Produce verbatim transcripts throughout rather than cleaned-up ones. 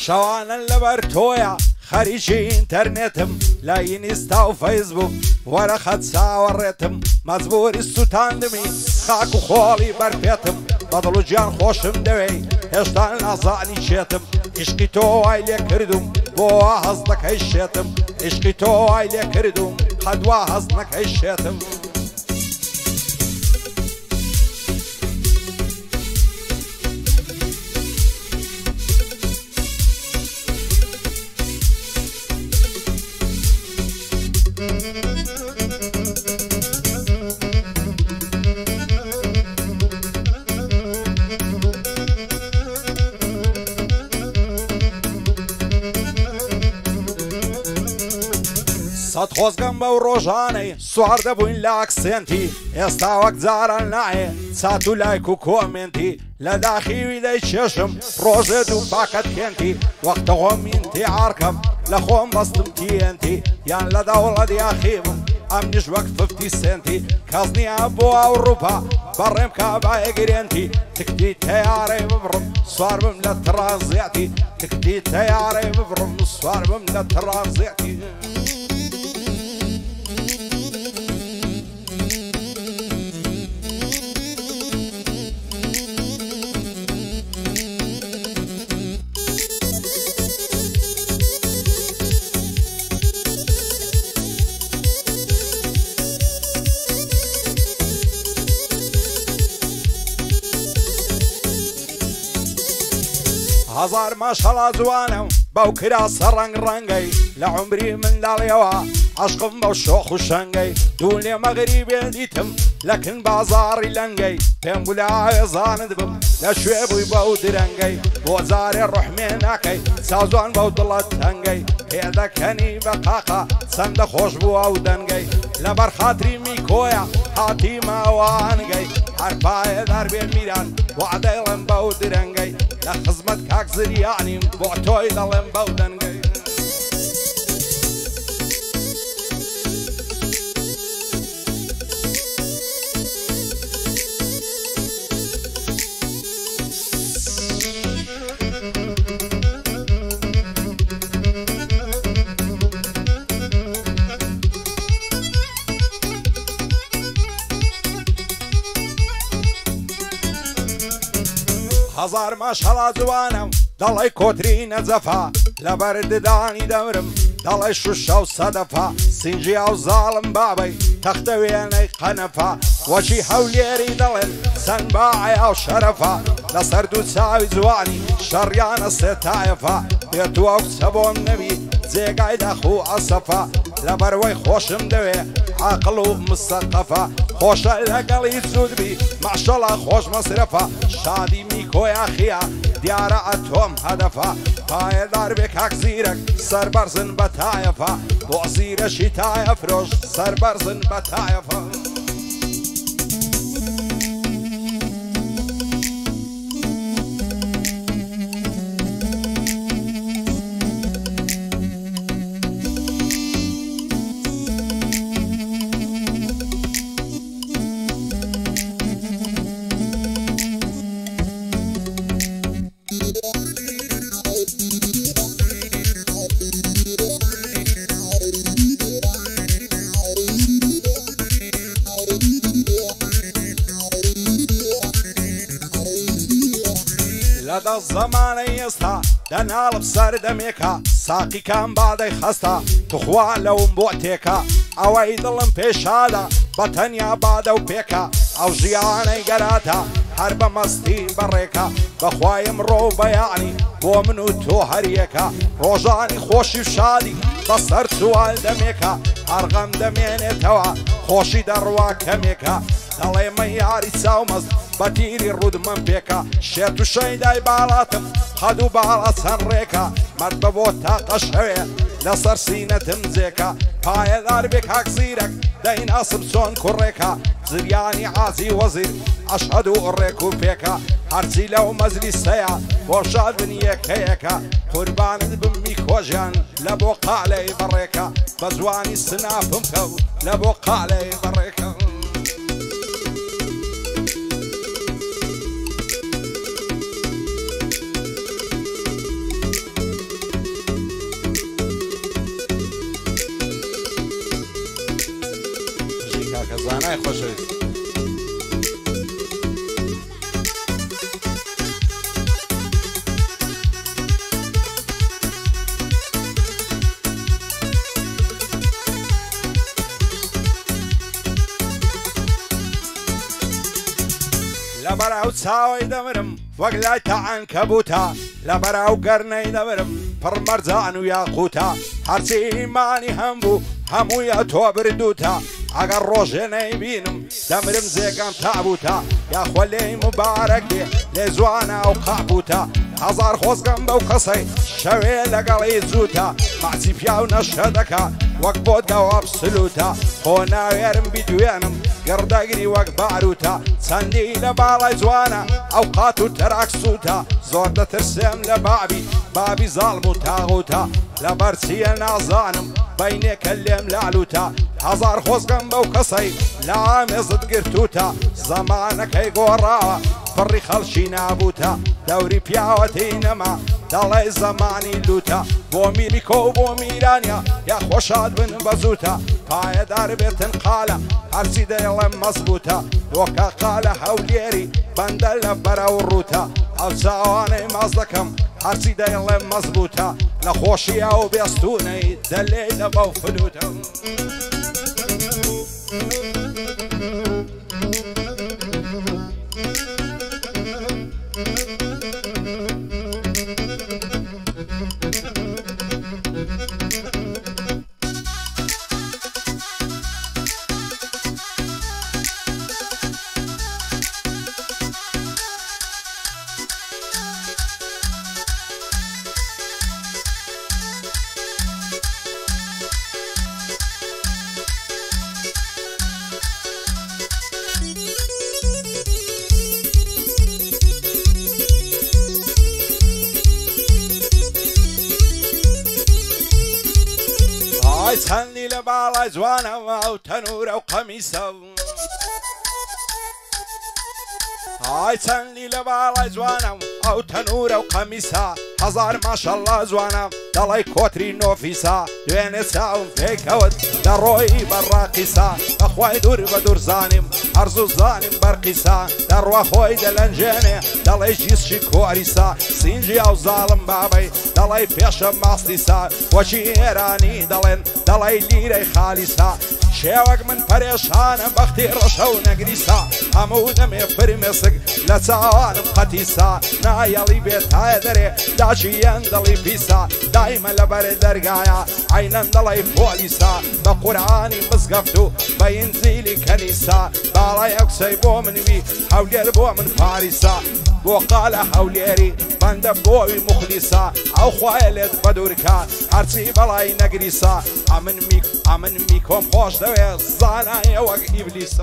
شەوانە لەبەر تۆیە خەریکی ئینتەرنێتم لە ئینستا و فەیسبوک وەرە خەت چاوەڕێتم مەجبوری سوتاندمی خاک و خۆڵی بەرپێتم بەدڵ و گیان خۆشم دەوێ هێشتا نازانی چێتم عشقی تۆ وای لێ کردوم بۆ وا هەز نەکەی شێتم عشقی تۆ وای لێ کردوم قەدوا هەز نەکەی شێتم سەد خۆزگەم بەو ڕۆژانەی سوار دەبووین لا ئەکسێنتی ئێستا وەک جاران نایێ چات و لایک و کۆمنتی لە داخیوی دەی چێشم ڕۆژێ دوو پاکەت کێنتی وەختە خۆم ئینتیعارکەم لە خۆم بەستم تیێنتی یان لە دەوڵەت یاخیبم ئەم نیش وەک ففتی سنتی کەس نییە بۆ ئەوڕووپا بەڕێم کا بایەگرێنتی تکتی تەیارەی ببڕم سوار بم لە ترانزیەتی تکتی تەیارەی ببڕم سوار بم لە ترانزیەتی هزار ماشەڵا جوانم بەو کراسە ڕەنگ ڕەنگەی لە عمری منداڵیەوە عەشقم بەو شۆخ و شەنگەی دوو لێ مەغریبێ دیتم لەکن بازاڕی لەنگەی پێم بوو لە ئاوێزانت بم لە شوێ بووی بەو درەنگەی بۆ جارێ ڕحمێ ناکەی چاوجوان بەو دڵت تەنگەی پێدەکەنی بە قاقا چەندە خۆش بووە و دەنگەی لەبەر خاتری میکۆیە هاتی ماوانگەی هەر پایەدار بێ میران وعدەیڵم بەو درەنگەی لە خزمەت کاک زریانیم بۆ تۆی دەڵێم بەو دەنگەی هزار ماشەڵا جوانم دەڵی کۆتری نەجەفا لەبەر ددانی دەورم دەڵی شوشە و سەدەفا سینجی ئەو زاڵم بابەی تەختە وێنەی قەنەفا وەچی هەولێری دەڵێن سەنباعی ئەو شەرەفا لەسەر دوو چاوی جوانی شەڕیانە سێتایەفا بێتوە و کچە بۆم نەبی جێگای دەخ و ئەسەفا لەبەرەوەی خۆشم دەوێ عاقڵ و مستەقەفا خۆشە لەگەڵی جوودبی ماشەڵا خۆش مەسرەفا شادی میکۆیا خیا دیارە ئەتۆم هەدەفا پایەدار بێ کاک زیرەک سەربەرزن بە تایەفا بۆ زیرەشی تایە فرۆش سەربەرزن بە تایەفا لەدە زەمانەی ئێستا دەناڵم سەردەمێکە ساقیکان بادەی خەستە توخوا لەوم بۆ تێکە ئەوەی دڵم پێشادا بە تەنیا بادە و پێکە ئەو ژیانەی گەراتە هەر بە مەستی بەڕێکە بەخوایم ڕۆ بەیانی بۆ من و تۆ هەریەکە ڕۆژانی خۆشی و شادی بەسەر سوال دەمێکە هەرغەم دەمێنێتەوە خۆشی دەڕوا کەمێکە دەڵێ من یاری چاومەست بە تیری ڕوودمەم پێکە شێت و شەیدای باڵاتم قەد و باڵە چەند ڕێکە مەرد بە بۆ تاقە شەوێ لەسەر سینەتم جێکە پایەدار بێ کاک زیرەک دەیناسم چۆن کوڕێکە زریانی عازی وەزیر ئەشهەد و ڕێک و پێکە هەرچی لەو مەجلیسەیە بۆ شادبن یەکەیەکە قوربانت بمی کۆژیان لە بۆ قالەی بەڕێکە بە جوانی سناپم کەوت لە بۆ قالەی بەڕێکە لەبەراو چاوەی دەمرم وەک لای تەعنکەبوتە لەبەراو گەرنەی دەمرم پڕمەرجان و یاقوتە هەرچی ئیمانی هەمبوو هەموویە تۆ بردووتە ئەگەر ڕۆژێ نەیبینم دەمرم جێگەم تابووتە یاخوا لێی مبارەک بێ لێ جوانە و قابووتە هەزار خۆزگەم بەو قسەی شەوێ لەگەڵی جووتە ماچی پیا و نەشە دەکا وەک بۆ دەواب سلووتە خۆ ناوێرم بیدوێنم گردەگری وەک باروتە چەندی لە باڵای جوانە ئەو قات و تەراک سووتە زۆر دەترسێم لە بابی بابی زاڵم و تاغوتە لەبەر چیە نازانم بەینێکە لێم لالوتە هەزار خۆزگەم بەو کەسەی لە ئامێزت گرتووتە زەمانەکەی گۆڕاوە پڕی خەڵکی نابووتە دەوری پیاوەتی نەما دەڵێ زەمانی لوتە بۆ میریکۆ و بۆ میرانیا یا خۆشاد بن بەزووتە پایەدار بێتن قالە هەرچی دەیڵێم مەزبووتە وەکە قالە هەولێری بەندە لە بەرەو ڕووتە ئەو چاوانەی ماز دەکەم هەرچی دەیڵێم مەزبووتە لە خۆشیە و بێستونەی دەلێ لە بەو فلوتە چەندی لە باڵای جوانەوە ئەو تەنورە و قەمیسە ئای چەندی لە باڵای جوانم ئەو تەنورە و قەمیسە هەزار ماشەڵڵا جوانە دەڵی کۆتری نۆفیسە دوێنێ چاوم پێکەوت دەڕۆی بەڕاقیسە بەخوای دوور بە دوور زانیم هەرزوو زانیم بەرقیسە دەڕوا خۆی دەلەنجێنێ دەڵێ ژیسشی کۆریسە سینجی ئەو زاڵم بابەی دەڵی پێشە ماستیسە وەچی ئێرانی دەڵێن دەڵی لیرەی خالیسە شێوەک من پەرێشانە بەختی ڕەشە و نەگریسە هەموو دەمێ فرمێسک لە چاوانم قەتیسە نایەڵی بێتایە دەرێ داچیەن دڵی پیسە دایمە لەبەر دەرگایە عینەن دەڵی پۆلیسە بە قورعانی مزگەفت و بە ئینجیلی کەنیسە باڵای ئەو قسەی بۆ منوی هەولێر بۆ من پاریسە بۆ قالە هەولێری بەندە بۆوی مخلیسە ئەو خوایە لێت بە دوورکە هەرچی بەڵای نەگریسە ئەمن میک ئەمن میکۆم خۆش دەوێ زانایە وەک ئیبلیسە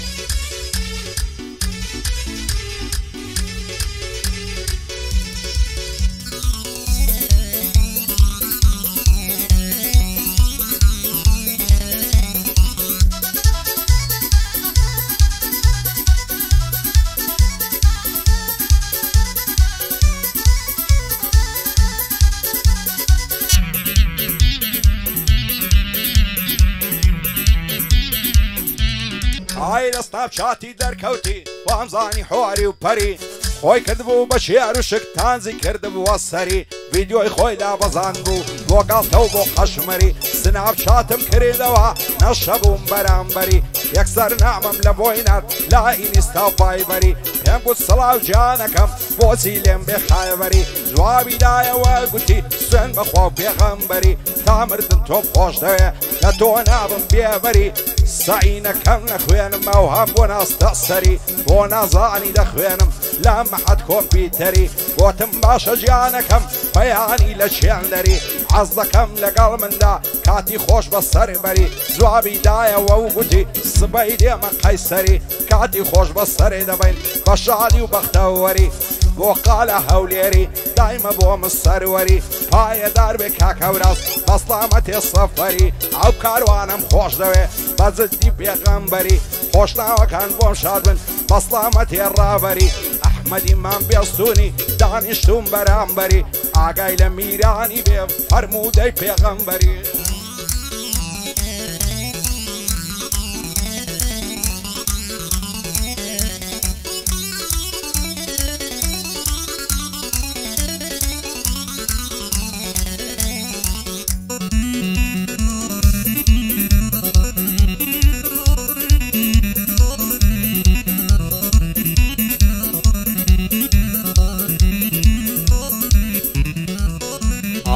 ئای لە سناپچاتی دەرکەوتی وامزانی حواری و پەری خۆی کردبوو بە شێر و شک تانزی کردبووە سەری ڤیدیۆی خۆی دابەزان بوو بۆ گاڵتە و بۆ قەشمەری سناپچاتم کردەوە نەشەبووم بەرامبەری یەکسەر نامم لە بۆی نات لا ئینستا و ڤایبەری پێم گوت سڵاو جانەکەم بۆچی لێم بێ خایبەری جوابی دایەوە گوتی سوێن بەخوا و پێغەمبەری تا مردن تۆم خۆش دەوێ لە تۆ نابم بێبەری سەعینەکەم نەخوێنم ئەو هەم بۆ ناستە سەری بۆ نازانی دەخوێنم لە مەحەد کۆمپیوتەری گۆتم باشە گیانەکەم بەیانی لە چێندەری حەز دەکەم لەگەڵ مندا کاتی خۆش بە سەربەری جوابی دایەوە و گوتی سبەی دێمە قەیسەری کاتی خۆش بە سەرێ دەبین بە شادی و بەختەوەری بۆ قالە هەولێری دایمە بۆ من سەروەری پایەدار بێ کاکەوراس بەسڵامەتێ سەفەری ئەو کاروانم خۆش دەوێ بە جددی پێغەمبەری خۆشناوەکان بۆم شاد بن بەسڵامەتێ ڕابەری ئەحمەدی مام بێستونی دانیشتوم بەرامبەری ئاگای لە میرانی بێ فەرموودەی پێغەمبەری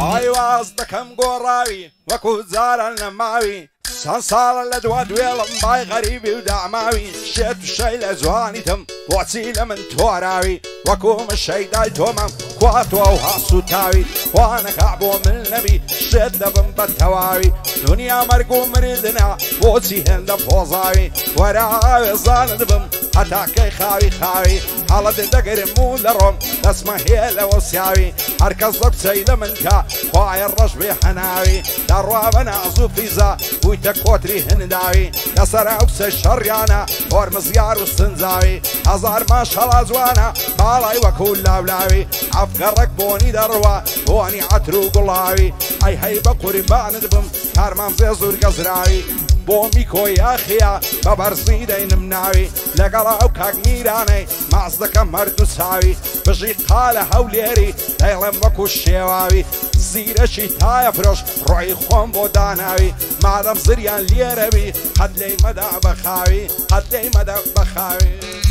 ئای واز دەکەم گۆڕاوی وەکو جاران لە ماوی چەند ساڵە لە دوا دوێڵم بای غەریبی و داماوی شێت و شەی لە جوانیتم بۆچی لە من تۆراوی وەکو مشەی دای تۆمەم کواتوە و هاسو تاوی خوانەکە بۆ من نەبی شێت دەبم بە تەواوی دنیا مەرگ و مردنە بۆچی هێندە پۆزاوی وەرە ئاوێزانت بم هەتاکەی خاوی خاوی هەڵەت دەگەرم و لە ڕۆم دەسمە هەیە لەوە سیاوی هەرکەس دە کچەی لە من کە خوایە ڕەش بێ هەناوی دەڕوا بە ناز و پیزە بوویتە کۆتری هەنداوی لەسەر ئەو کچە شەڕیانە هۆرمزیار و سنجاوی هەزار ماشەڵا جوانە باڵای وەکو لاولاوی ئەفگەڕێک بۆنی دەڕوە بۆنی عەتر و گوڵاوی ئەی هەی بە قوربانت بم کارمانزێ زور گەزراوی بۆ میکۆی یاخیا بە بەرزی دەینم ناوی لەگەڵ ئەو کاک میرانەی ماز دەکەم هەردوو چاوی بژی قالە هەولێری دەیڵێم وەکو شێواوی زیرەشی تایە فرۆش ڕۆی خۆم بۆ داناوی مادەم زریان لێرەبی قەت لێی مەدا بەخاوی قەت لێی مەدا بەخاوی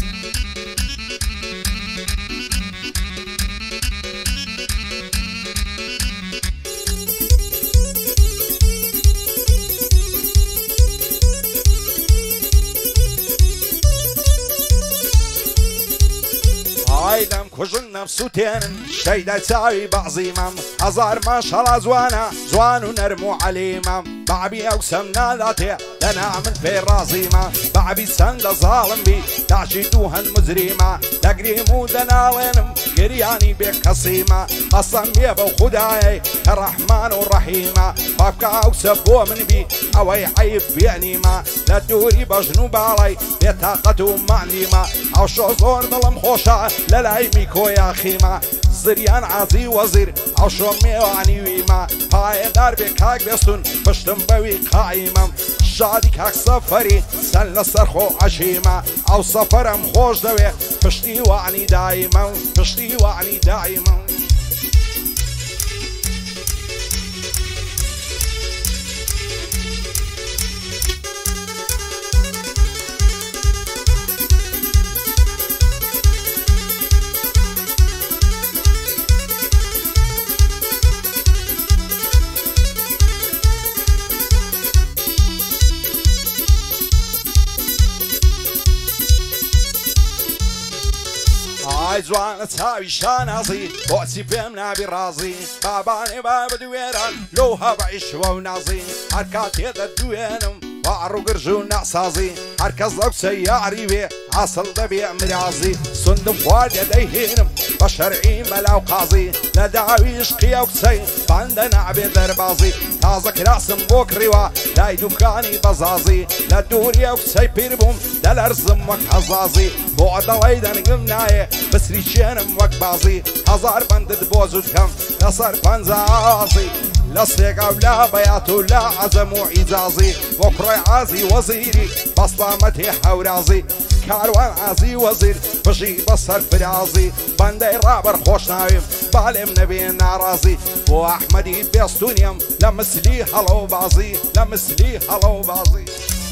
ئایدەم کوژن نەفس و تێنن شەیدە چاوی بەعزیمەم هەزار ماشەڵا جوانە جوان و نەرم و عەلیمەم بەعبی ئەو سەم ناداتێ لەنا من پێی ڕازیمە بەعبی چەندە زاڵم بی داچی دوو هەند مجریمە دەگریم و دەناڵێنم گریانی بێ کەسیمە قەسەم بێ بەو خودایەی کە ڕەحمان و ڕەحیمە پاکە ئەو سە بۆ من بی ئەوەی عەیب بێنیمە لە دووری بەژن و باڵای بێتاقەت و معنیمە ئەو شۆ زۆر دڵم خۆشە لە لای میکۆیا خیمە زریان عازی وەزیر ئەو شۆ میێوانی ویمە پایەدار بێ کاک بێستون پشتم بەوی قایمەم شادی کاک سەفەری سەل لەسەر خۆ عەشیمە ئەو سەفەرم خۆش دەوێ پشتی وانی دایمە پشتی وانی دایمە ئای جوانە چاوی شانازی بۆچی پێم نابی ڕازی بابانێ با بەدوێران لەو هەبعیشوە و نازی هەر کاتێ دەدوێنم وەڕووگرژ و نەسازی هەرکەس لەو کچە یاری بێ ئاسڵ دەبێ مرازی سندم خواردێ دەیهێنم بە شەرعی مەلاو قازی لە داوی عشقی ئەو کچەی بەندە نابێ دەربازی تازە کراسم بۆ کڕیوە لای دوکانی بەزازی لە دووری ئەو کچەی پیر بووم دەلەرزم وەک هەزازی بۆ دەڵی دەنگم نایە بسری شێنم وەک بازی هەزار بەندت بۆ زودکەم لەسەر پەنجازی لە سێگاو لا بەیات و لا عەزەم و ئیجازی بۆ کوڕی عازی وەزیری بەسڵامەتی هەورازی کاروان عازی وەزیر بژی بەسەر فرازی بەندەی ڕابەر خۆش ناویم بالێم نەبێ ناڕازی بۆ ئەحمەدی بێستونیم لە مسلی هەڵە و بازی لە مسلی هەڵە و بازی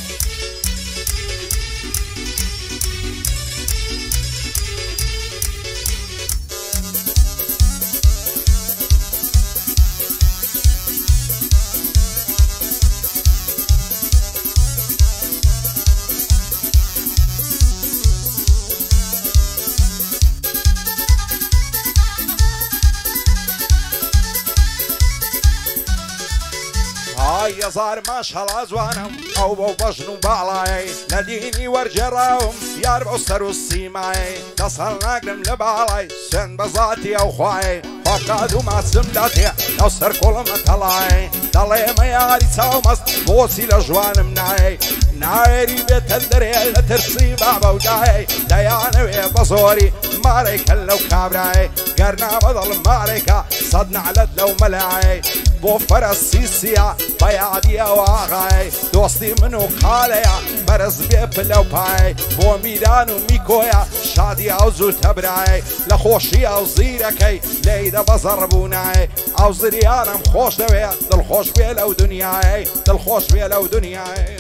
هەزار ماشەڵا جوانم ئەو بەو بەژن و باڵایی لە دینی وەرجێڕاوم یار بەو سەر و سیمایی دەسەڵ ناگرم لە باڵای سوێن بە زاتی ئەو خوای خۆکات و ماچم داتێ ئەو سەر کۆڵمە تەڵای دەڵێ ئێمە یاری چاومەست بۆچی لە ژوانم نایە ناوێری بێتە دەرێ لە ترسی بابە و دایە دەیانەوێ بە زۆری مارێکە لەو کابرایە گەرنامە دڵم مارێکە سەد نەعلەت لەو مەلایە بۆ فەرەستی سیە بە یادی ئەو ئاغای دۆستی من و خالەیە بەرز بێ پلە و پایە بۆ میران و میکۆیە شادی ئەو زوو تەبرایە لە خۆشی ئەو زیرەکەی لێیدە بەزەڕ بوونایە ئەو زریانم خۆش دەوێت دڵخۆش بێ لەو دنیایە دڵخۆش بێ لەو دنیایە